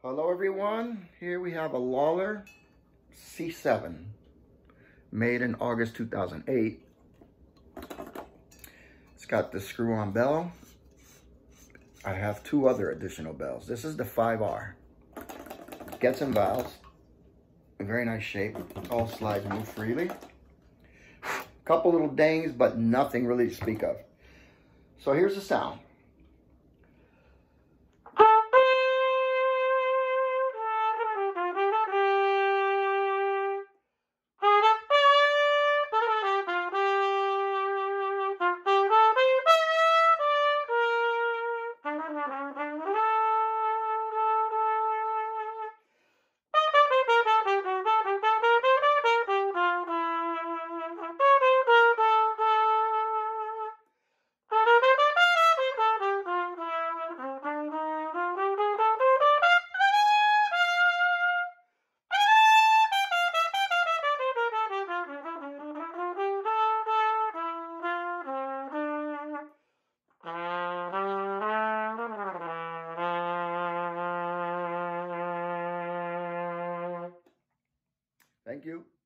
Hello everyone, here we have a Lawler C7 made in August 2008. It's got the screw-on bell. I have two other additional bells. This is the 5R. Gets and valves, a very nice shape. All slides move freely. Couple little dings, but nothing really to speak of. So here's the sound. Thank you.